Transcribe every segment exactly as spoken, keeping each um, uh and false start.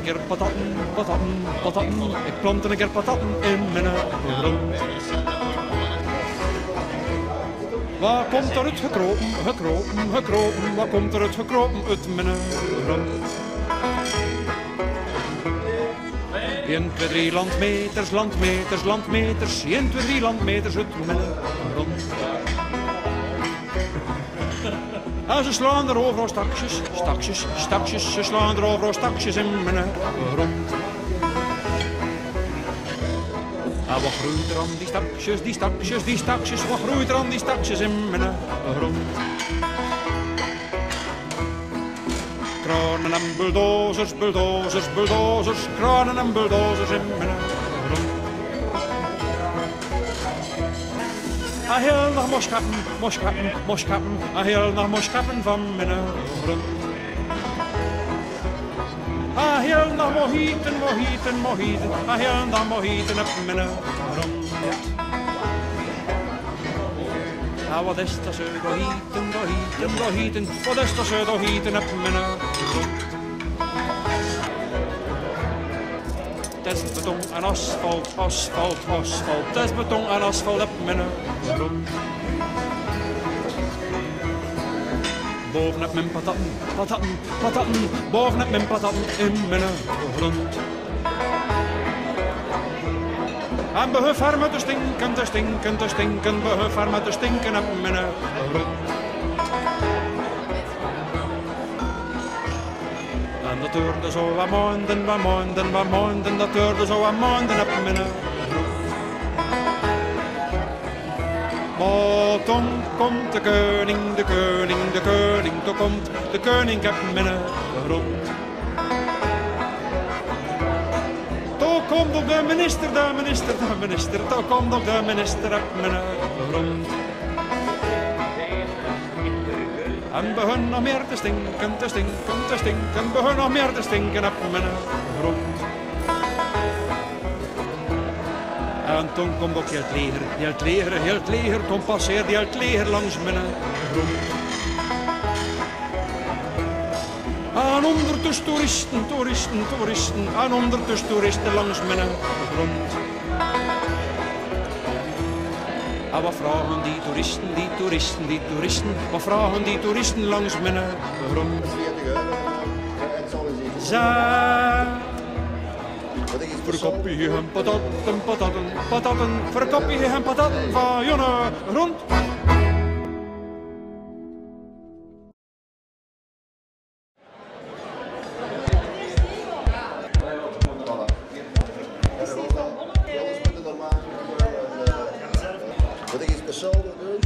keer patatten, patatten, patatten. Ik plantte een keer patatten in mijn grond. Waar komt er uit gekropen, gekropen, gekropen? Waar komt er uit gekropen uit mijn grond? een, twee, drie landmeters, landmeters, landmeters. een, twee, drie landmeters uit mijn grond. En ze slaan er overal stakjes, stakjes, stakjes. Ze slaan er overal stakjes in mijn grond. En wat groeit er aan die stakjes, die stakjes, die stakjes? Wat groeit er aan die stakjes in mijn grond? Kranen en bulldozers, bulldozers, bulldozers. Kranen en bulldozers in mijn grond. En heel nog moskappen, moskappen, moskappen. En heel nog moskappen van mijn grond. En heel nog mohieten, mohieten, mohieten. En heel nog mohieten op mijn grond. En wat is dat zo, dohieten, dohieten, dohieten. Wat is dat zo, dohieten op mijn grond. Het is beton en asfalt, asfalt, asfalt. Het is beton en asfalt op mijn grond. Bovenop mijn patatten, patatten, patatten. Bovenop mijn patatten in mijn grond. En behuf haar met te stinken, te stinken, te stinken. Behuf haar met te stinken op mijn grond. En dat duurde zo wat maanden, wat maanden, wat maanden. Dat duurde zo wat maanden op mijn grond. Maar toen komt de koning, de koning, de koning. Toen komt de koning op mijn grond. Toen komt ook de minister, de minister, de minister. Toen komt ook de minister op mijn grond. En begon nog meer te stinken, te stinken, te stinken. Begon nog meer te stinken op mijn grond. En toen komt ook heel het leger, heel het leger, heel het leger. Toen passeerde heel het leger langs mijn grond. En ondertussen toeristen, toeristen, toeristen. En ondertussen toeristen langs mijn grond. En wat vragen die toeristen, die toeristen, die toeristen? Wat vragen die toeristen langs mijn grond? Zij verkoppie en patatten, patatten, patatten. Verkoppie en patatten van jonge grond. Wat ik iets speciaal wil doen?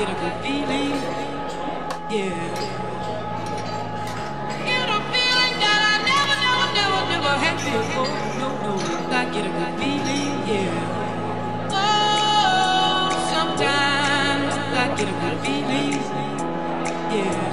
get a good feeling, yeah. Get a feeling that I never, never, never, never had before. No, no, I get a good feeling, yeah. Oh, sometimes I get a good feeling, yeah.